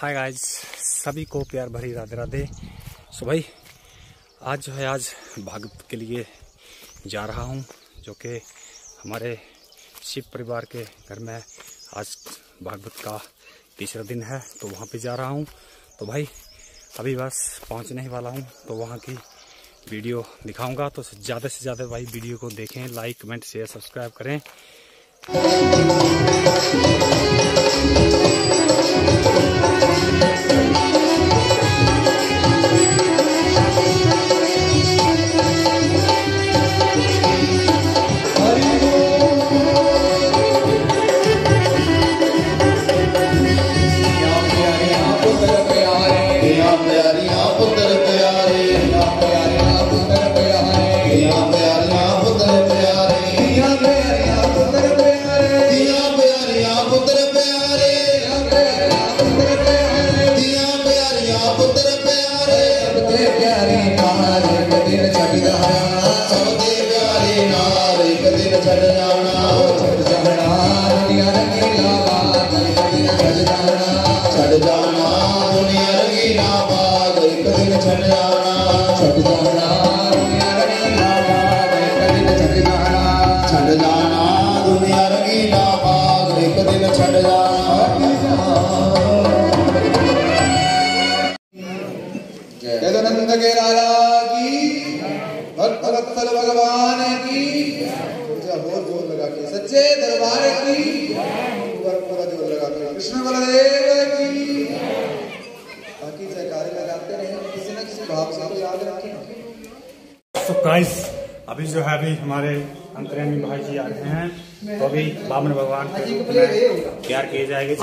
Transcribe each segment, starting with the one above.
Hi guys, सभी को प्यार भरी राधे राधे। सो भाई आज भागवत के लिए जा रहा हूँ, जो कि हमारे शिव परिवार के घर में आज भागवत का तीसरा दिन है, तो वहाँ पे जा रहा हूँ। तो भाई अभी बस पहुँचने ही वाला हूँ, तो वहाँ की वीडियो दिखाऊंगा। तो ज़्यादा से ज़्यादा भाई वीडियो को देखें, लाइक कमेंट शेयर सब्सक्राइब करें। जगनंद के लाला की, भक्त वत्सल भगवान की, बहुत जोर लगा के सच्चे दरबार की, पूरा जोर लगा के कृष्ण बलदेव की। बाकी जयकारे लगाते रहे, किसी न किसी भाव से तो याद रखें। तो गाइस अभी जो है अभी हमारे अंतर्यामी भाई जी आ रहे हैं, तो अभी बामन भगवान के प्यार किए जाएंगे।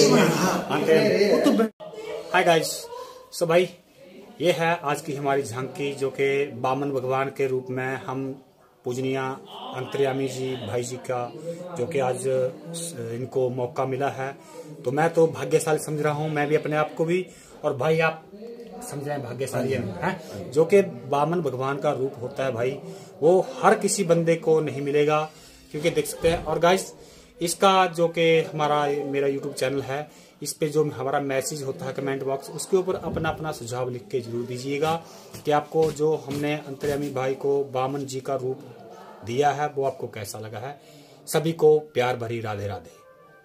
हाय गाइस, सो भाई ये है आज की हमारी झांकी, जो कि बामन भगवान के रूप में हम पूजनीय अंतर्यामी जी भाई जी का, जो कि आज इनको मौका मिला है, तो मैं तो भाग्यशाली समझ रहा हूँ, मैं भी अपने आप को भी, और भाई आप समझे भाग्यशाली है। जो कि बामन भगवान का रूप होता है भाई, वो हर किसी बंदे को नहीं मिलेगा, क्योंकि देख सकते हैं। और गाइस इसका जो कि मेरा यूट्यूब चैनल है, इस पे जो हमारा मैसेज होता है कमेंट बॉक्स, उसके ऊपर अपना अपना सुझाव लिख के जरूर दीजिएगा कि आपको जो हमने अंतर्यामी भाई को बामन जी का रूप दिया है वो आपको कैसा लगा है। सभी को प्यार भरी राधे राधे।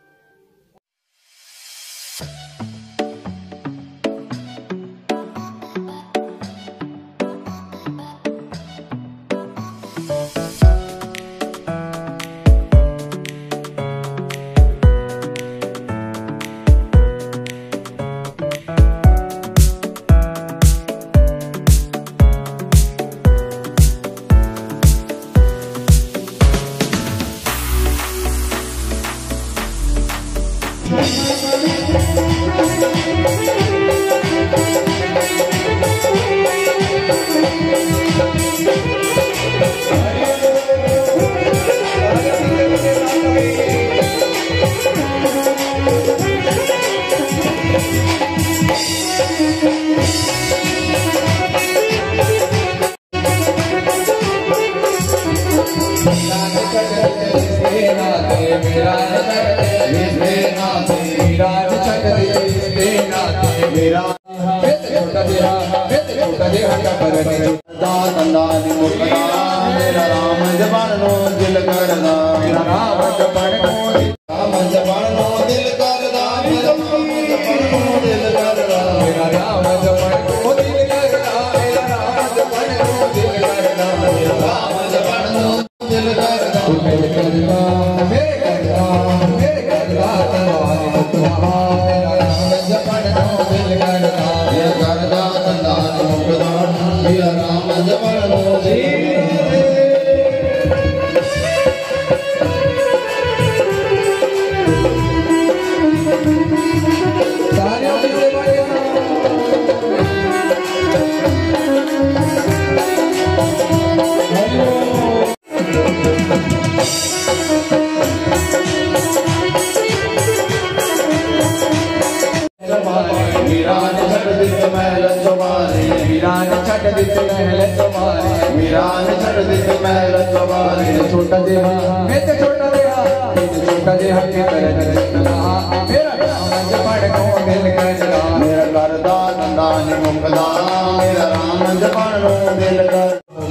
मेरा राम जबान नो दिल करदा, मेरा राम जबान नो दिल करदा, मेरा राम जबान नो दिल करदा, मेरा राम जबान नो दिल करदा, मेरा राम जबान नो दिल करदा, मेरा राम जबान नो दिल करदा, मेरे करदा, मेरे करदा, मेरे करदा तवारी मुक्ता, मेरा राम जबान नो दिल करदा, मेरा करदा तंदान मुक्ता, मेरा राम जबान नो दिल। छोटा देहा मैं तो छोटा देहा के तरह मेरा राम जपड़ को दिल कर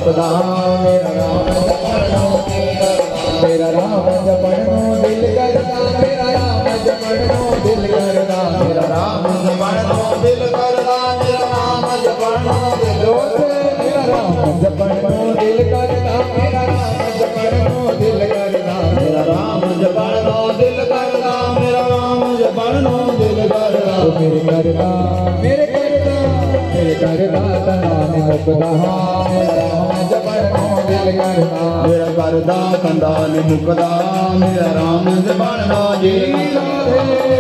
मुकदा मेरा राम जपनो मेरा राम जपनो दिल करदा मेरा राम जपनो दिल करदा मेरा राम जपनो दिल करदा मेरा राम जपनो दिल मेरा राम जपनो दिल करदा मेरा राम जपनो दिल करदा मेरा राम जपनो दिल करदा मेरा राम जपनो दिल करदा मेरे करदा मेरे करदा मेरे करदा तनाने मुकदा मेरा राम जपनो दिल करदा मेरा करदा कंदाने मुकदा मेरा राम जपनो दिल करदा।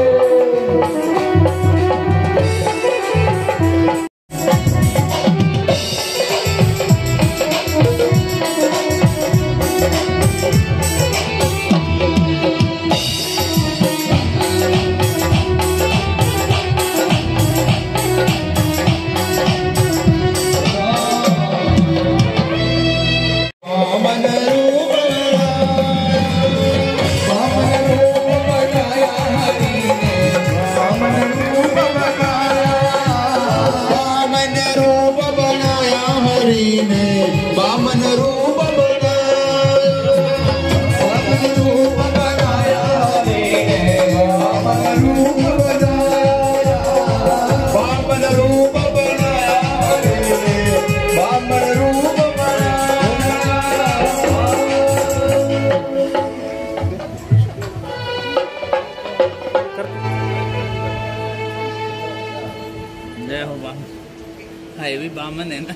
भी बामन है ना।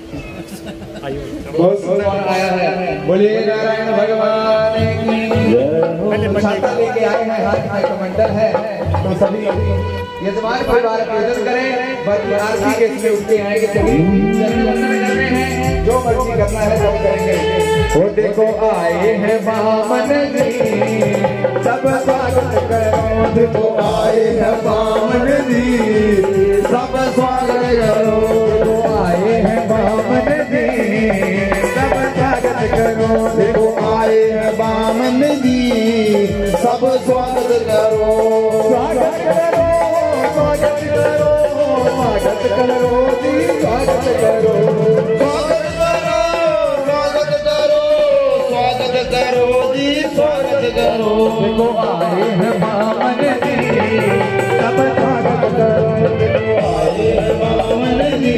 बहुत सुंदर आया है, बोलिए नारायण भगवान की जय। छाता लेके आए हैं, हाथ में कमंडल है, तो सभी यजमान परिवार पूजन करें। बाकी आरती के इसमें उठते आएंगे, सभी कर रहे हैं, जो मर्जी करना है सब करेंगे। वो देखो आए हैं बामन जी, सब स्वागत करो। देखो आए हैं बामन जी, सब स्वागत करो। आए हैं बामन जी, सब स्वागत करो। देखो आए हैं बामन जी, सब स्वागत करो। स्वागत करो, स्वागत करो, स्वागत करो जी, स्वागत करो, स्वागत करो, स्वागत करो, स्वागत करो जी, स्वागत करो। देखो आए हैं बामन जी, सब स्वागत करो। देखो आए हैं बामन जी,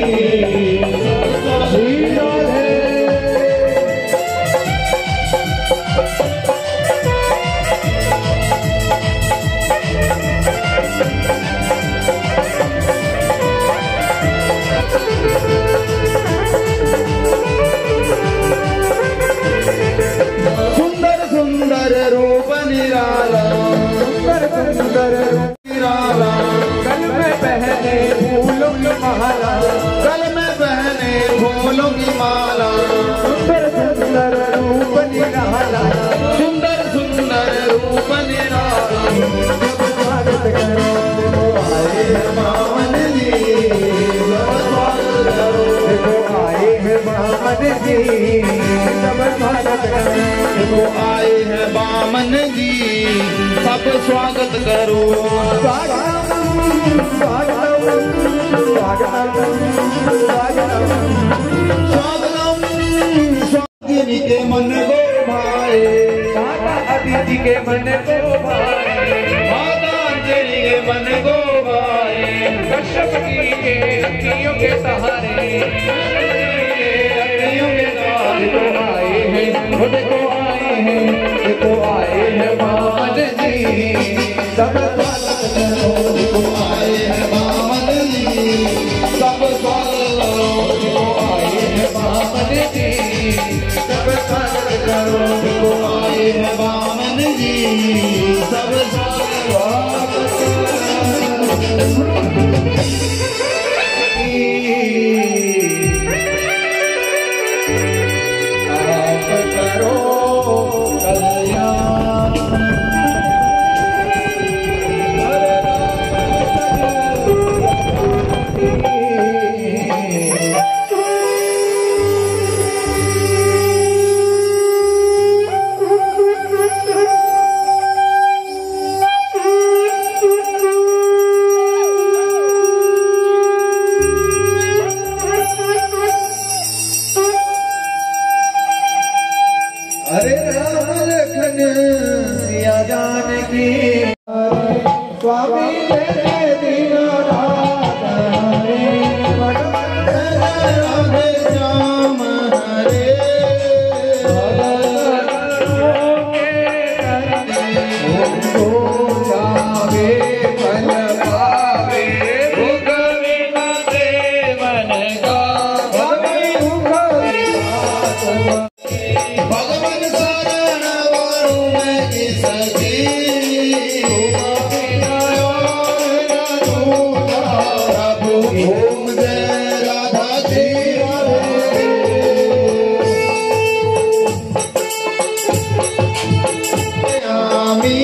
सुंदर सुंदर रूप निराला, सुंदर सुंदर रूप निराला। गल में पहने फूलों की माला, गल में पहने फूलों की माला। सुंदर सुंदर रूप निराला, सुंदर सुंदर रूप निराला। सब स्वागत करो, आए हैं बामन जी, सब स्वागत करो। देखो आए हैं बामन जी, सब स्वागत करो। देखो आए हैं बामन जी, सब स्वागत करो। स्वागतम स्वागतम स्वागतम स्वागतम स्वागतम। स्वागत के मन को भाए, माता अदिति के मन को भाए, माता अंजलि के मन को भाए। कश्यप की के अखियों के सहारे, अखियों के सहारे। तो आए हैं, वो देखो आए हैं, देखो आए हैं बामन जी, सब स्वागत करो। देखो आए हैं बामन जी, सब स्वागत करो। देखो आए हैं बामन जी, सब स्वागत करो। देखो आए हैं बामन जी, सब स्वागत करो। जानकी स्वामी तेरे दीनानाथ हरे भगवंत राधे श्याम हरे जावे फल पावे भुग बिना देवन का भगवान शरण वालों में किसकी प्रभु ओम जय राधा जी आमी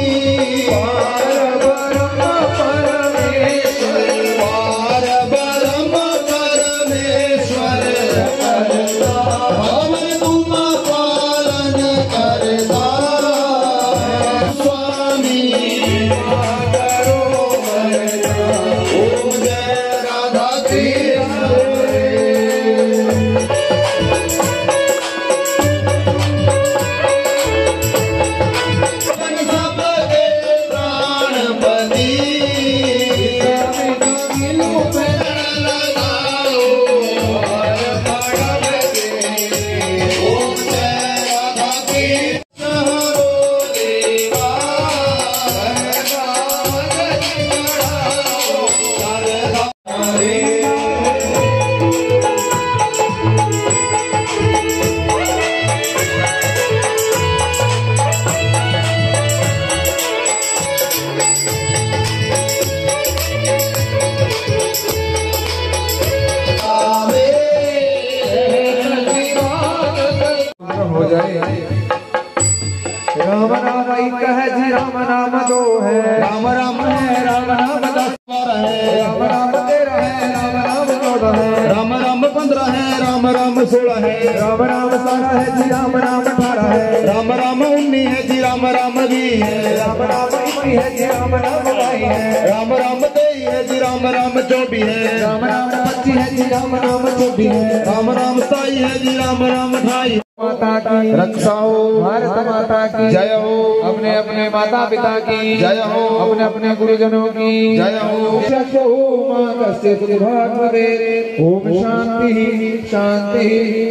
राम नाम एक है जी राम नाम दो है राम राम है राम नाम 10 है राम नाम 13 है राम नाम 14 है राम राम 15 है राम नाम 16 है राम नाम 17 है जी राम नाम 18 है राम राम 19 है जी राम नाम 20 है राम नाम 21 है जी राम नाम 22 है राम नाम 23 है जी राम नाम 24 है राम नाम 25 है जी राम नाम 24 है राम नाम 27 है जी राम नाम 28 माता की रक्षा हो भारत माता की जय हो अपने अपने माता पिता की जय हो अपने अपने गुरुजनों की जय हो मां कस्य सुभाग भवे ओम शांति शांति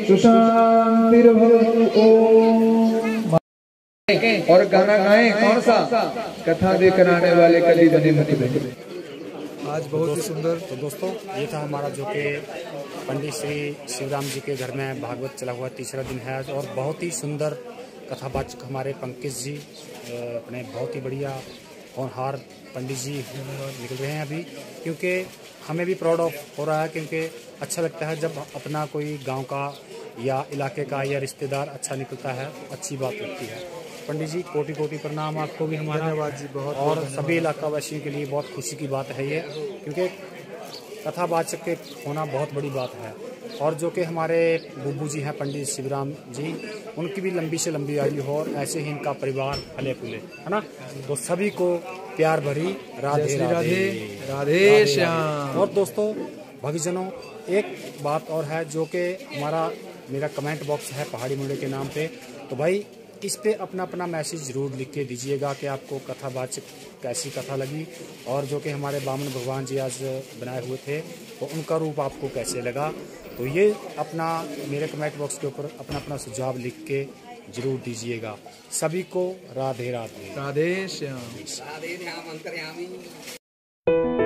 सुशांतिर्भवतु ओम। और गाना गाएं कौन सा कथा देकर आने वाले कली बने मत बने। आज बहुत ही सुंदर। तो दोस्तों ये था हमारा जो कि पंडित श्री शिवराम जी के घर में भागवत चला हुआ तीसरा दिन है आज, और बहुत ही सुंदर कथावाचक हमारे पंकज जी अपने बहुत ही बढ़िया होनहार पंडित जी निकल रहे हैं अभी, क्योंकि हमें भी प्राउड ऑफ हो रहा है, क्योंकि अच्छा लगता है जब अपना कोई गांव का या इलाके का या रिश्तेदार अच्छा निकलता है, अच्छी बात लगती है। पंडित जी कोटि कोटि प्रणाम आपको भी हमारा जी बहुत, और सभी इलाका वासियों के लिए बहुत खुशी की बात है ये, क्योंकि कथावाचक के होना बहुत बड़ी बात है। और जो कि हमारे बुब्बू जी हैं पंडित शिवराम जी, उनकी भी लंबी से लंबी आयु हो और ऐसे ही इनका परिवार फले फूले, है ना। तो सभी को प्यार भरी राधे राधे राधे श्याम। और दोस्तों भक्तजनों एक बात और है, जो कि मेरा कमेंट बॉक्स है पहाड़ी मुंडे के नाम पे, तो भाई इस पे अपना अपना मैसेज जरूर लिख के दीजिएगा कि आपको कथावाचक कैसी कथा लगी, और जो कि हमारे बामन भगवान जी आज बनाए हुए थे तो उनका रूप आपको कैसे लगा। तो ये अपना मेरे कमेंट बॉक्स के ऊपर अपना अपना सुझाव लिख के जरूर दीजिएगा। सभी को राधे राधे राधे श्याम। राधे श्याम अंतर्यामी।